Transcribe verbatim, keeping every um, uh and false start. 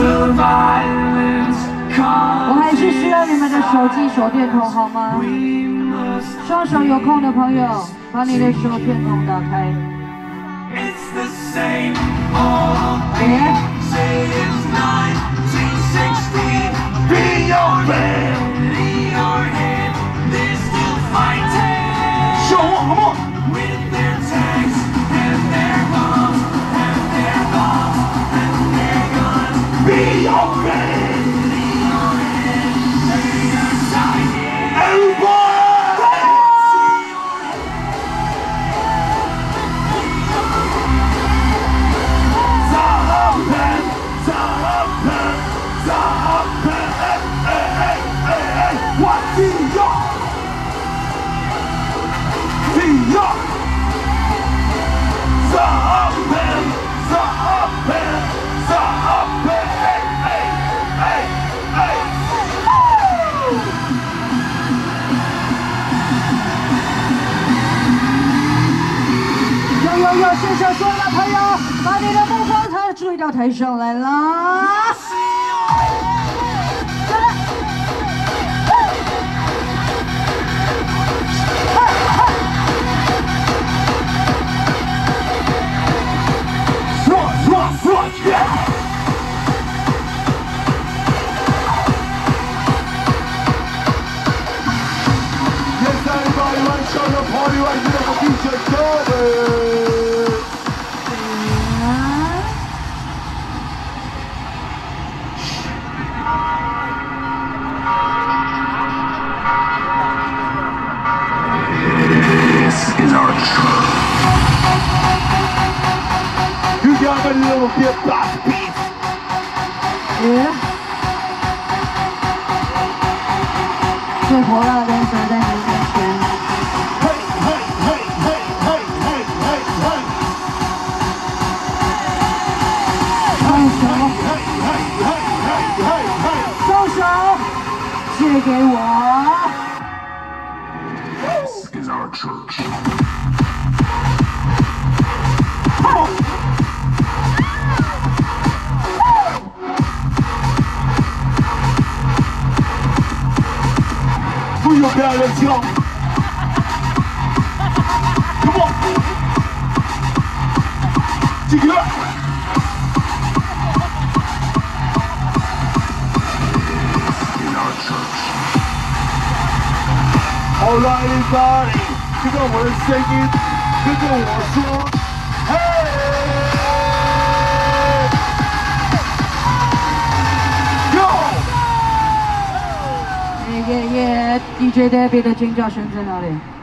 我还是需要你们的手机手电筒，好吗？双手有空的朋友，把你的手电筒打开。 秀我好不好？ Be your man! Everybody! Zappen! Zappen! Zappen! Hey, hey, hey, hey! What? Be your! Be your! Zappen! Zappen! Zappen! 有有有！现场所有的朋友，把你的目光台注意到台上来啦！来来， Run, run, run, yeah! Yes, everybody, right, show your party right here for D J Jordan. You got a little bit of beat. Yeah. 最火辣的 dancer 在你面前。 Hey, hey, hey, hey, hey, hey, hey, hey. 放手， Hey, hey, hey, hey, hey, hey. 松手，借给我。 This is our church. Come on. Do your balance, yo. Come on. Take it up. This is our church. All right, everybody. 跟着我的声音，跟着我说，嘿。 耶耶耶 ！D J Debbie 的尖叫声在哪里？